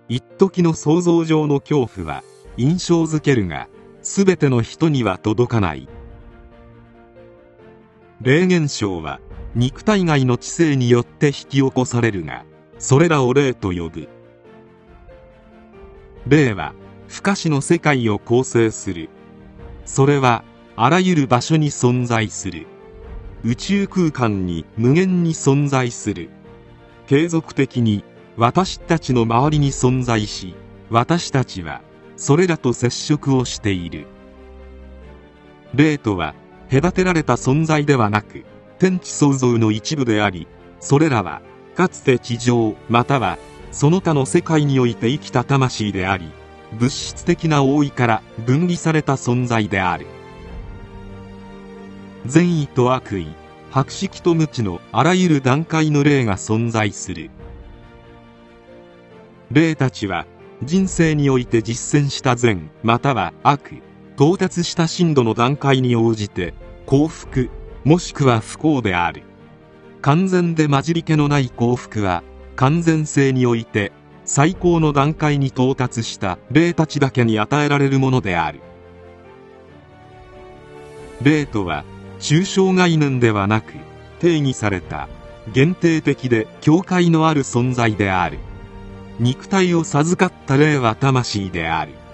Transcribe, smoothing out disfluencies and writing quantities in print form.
一時の想像上の恐怖は印象づけるが、全ての人には届かない。霊現象は肉体外の知性によって引き起こされるが、それらを霊と呼ぶ。霊は不可視の世界を構成する。それはあらゆる場所に存在する。宇宙空間に無限に存在する。継続的に私たちの周りに存在し、私たちはそれらと接触をしている。霊とは隔てられた存在ではなく、天地創造の一部であり、それらはかつて地上またはその他の世界において生きた魂であり、物質的な覆いから分離された存在である。善意と悪意、博識と無知のあらゆる段階の霊が存在する。霊たちは人生において実践した善または悪、到達した深度の段階に応じて幸福もしくは不幸である。完全で混じり気のない幸福は完全性において最高の段階に到達した霊たちだけに与えられるものである。霊とは抽象概念ではなく、定義された限定的で境界のある存在である。肉体を授かった霊は魂である。